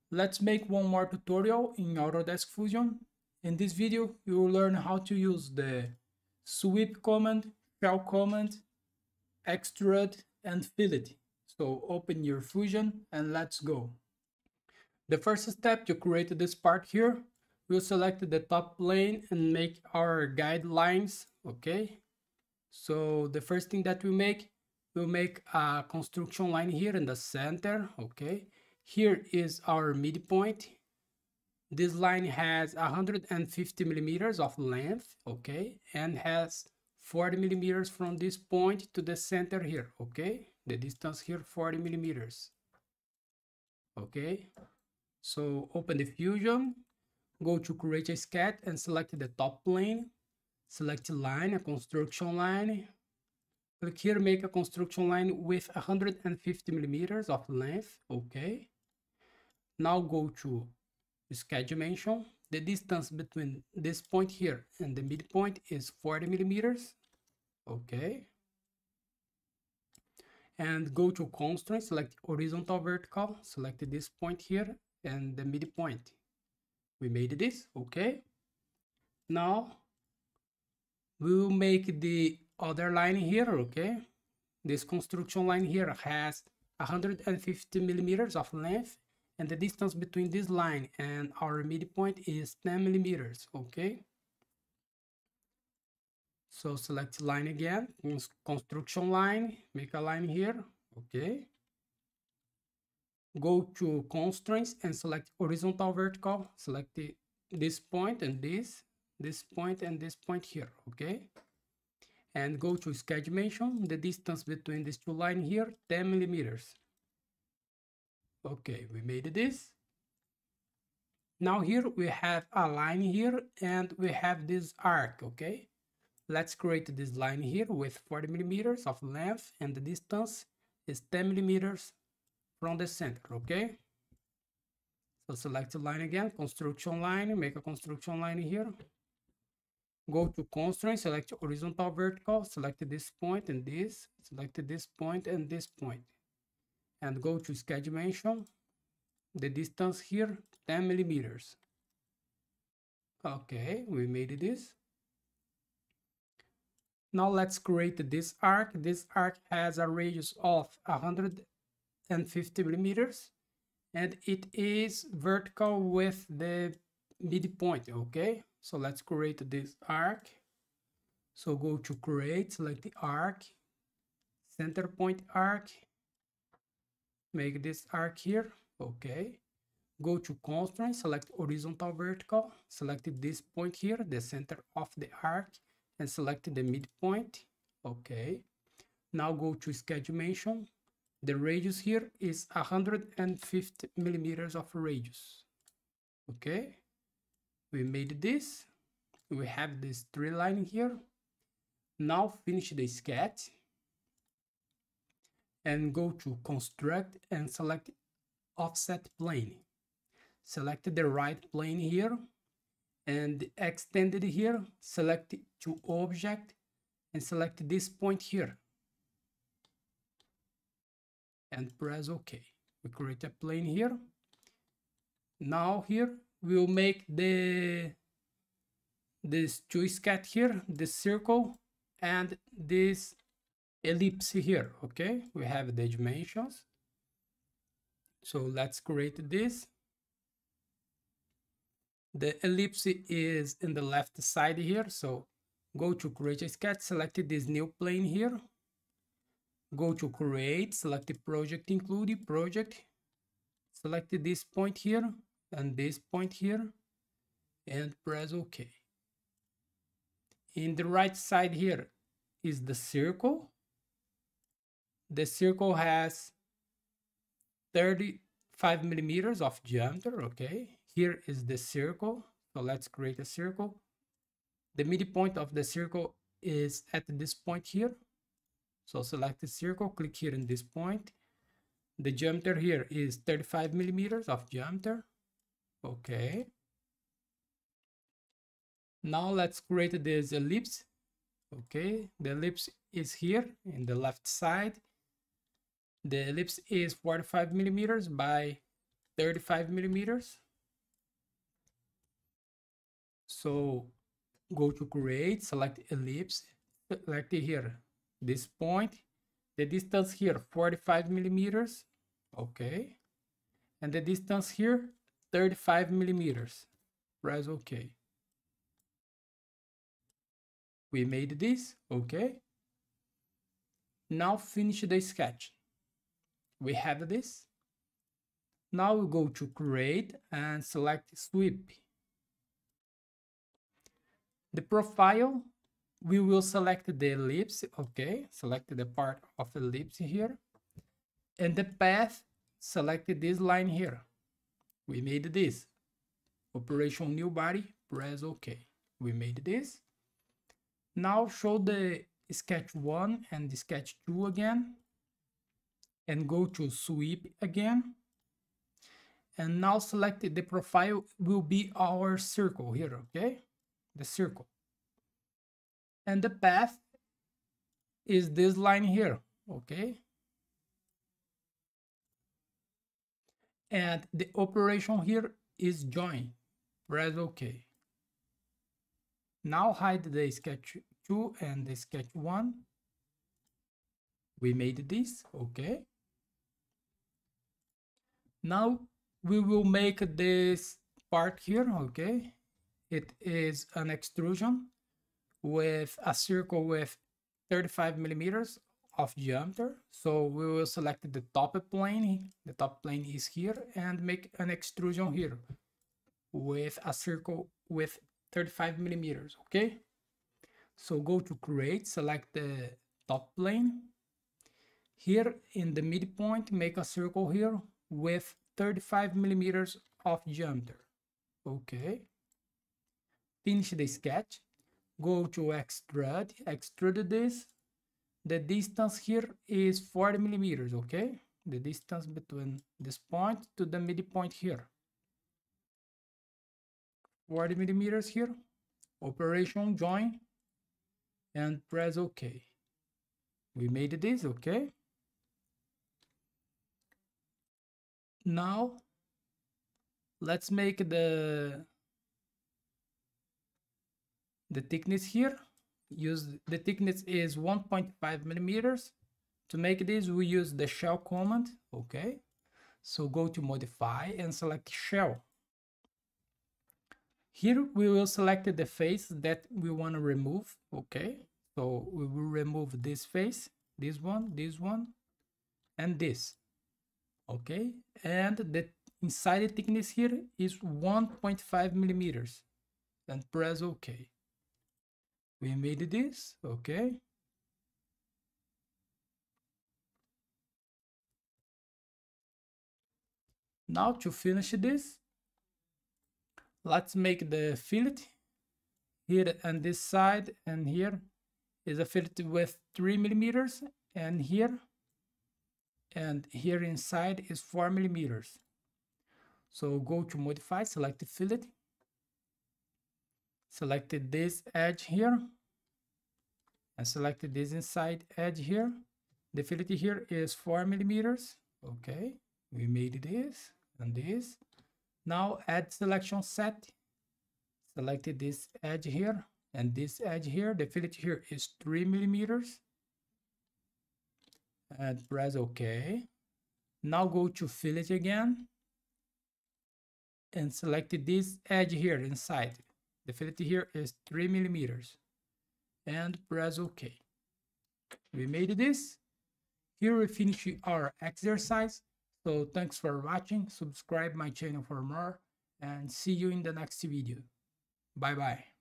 Let's make one more tutorial in Autodesk Fusion. In this video, you will learn how to use the sweep command, shell command, extrude, and fillet. So open your Fusion and let's go. The first step to create this part here, we'll select the top plane and make our guidelines, okay? So the first thing that we'll make a construction line here in the center, okay? Here is our midpoint. This line has 150 millimeters of length, okay? And has 40 millimeters from this point to the center here, okay? The distance here, 40 millimeters, okay? So open the Fusion, go to create a sketch and select the top plane. Select line, a construction line. Click here, make a construction line with 150 millimeters of length, okay? Now go to sketch dimension. The distance between this point here and the midpoint is 40 millimeters, okay? And go to constraint, select horizontal vertical, select this point here and the midpoint. We made this, okay? Now we'll make the other line here, okay? This construction line here has 150 millimeters of length, and the distance between this line and our midpoint is 10 millimeters, okay? So select line again, construction line, make a line here, okay? Go to constraints and select horizontal vertical, select this point and this point and this point here, okay? And go to sketch dimension, the distance between these two lines here, 10 millimeters. Okay, we made this. Now here we have a line here and we have this arc, okay? Let's create this line here with 40 millimeters of length and the distance is 10 millimeters from the center, okay? So select the line again, construction line, make a construction line here. Go to constraint, select horizontal vertical, select this point and this, select this point and this point. And go to sketch dimension, the distance here, 10 millimeters. Okay, we made this. Now let's create this arc. This arc has a radius of 150 millimeters and it is vertical with the midpoint, okay? So let's create this arc. So go to create, select the arc, center point arc, make this arc here, okay? Go to constraint, select horizontal vertical, select this point here, the center of the arc, and select the midpoint, okay? Now go to sketch dimension. The radius here is 150 millimeters of radius, okay? We made this. We have this tree line here. Now finish the sketch and go to construct and select offset plane. Select the right plane here and extend it here. Select to object and select this point here and press OK. We create a plane here. Now here we'll make this two sketch here, the circle and this ellipse here, okay? We have the dimensions. So let's create this. The ellipse is in the left side here, so go to create a sketch, select this new plane here. Go to create, select the project, include project, select this point here and this point here and press OK. In the right side here is the circle. The circle has 35 millimeters of diameter, okay? Here is the circle, so let's create a circle. The midpoint of the circle is at this point here. So select the circle, click here in this point. The diameter here is 35 millimeters of diameter, okay? Now let's create this ellipse, okay? The ellipse is here in the left side. The ellipse is 45 millimeters by 35 millimeters. So go to create, select ellipse, select it here, this point, the distance here 45 millimeters, okay, and the distance here 35 millimeters. Press OK. We made this, okay. Now finish the sketch. We have this. Now we go to create and select sweep. The profile, we will select the ellipse, okay, select the part of the ellipse here, and the path, select this line here. We made this. Operation new body, press OK. We made this. Now show the sketch 1 and the sketch 2 again, and go to sweep again. And now select the profile will be our circle here, okay, the circle. And the path is this line here, okay. And the operation here is join. Press OK. Now hide the sketch 2 and the sketch 1. We made this, okay. Now we will make this part here, okay. It is an extrusion with a circle with 35 millimeters of diameter. So we will select the top plane. The top plane is here, and make an extrusion here with a circle with 35 millimeters, okay. So go to create, select the top plane. Here in the midpoint, make a circle here with 35 millimeters of diameter, okay. Finish the sketch. Go to extrude, extrude this. The distance here is 40 millimeters, okay? The distance between this point to the midpoint here. 40 millimeters here. Operation join and press OK. We made this, okay? Now let's make the thickness here. Use the thickness is 1.5 millimeters. To make this, we use the shell command, okay. So go to modify and select shell. Here we will select the face that we want to remove, okay. So we will remove this face, this one, and this, okay. And the inside thickness here is 1.5 millimeters, and press OK. We made this, okay. Now to finish this, let's make the fillet. Here on this side and here is a fillet with 3 millimeters, and here inside is 4 millimeters. So go to modify, select the fillet, select this edge here, and select this inside edge here. The fillet here is 4 millimeters, okay. We made this and this. Now add selection set. Select this edge here and this edge here. The fillet here is 3 millimeters. And press OK. Now go to fillet again and select this edge here inside. The fillet here is 3 millimeters. And press OK. We made this. Here we finish our exercise. So thanks for watching. Subscribe my channel for more, and see you in the next video. Bye bye.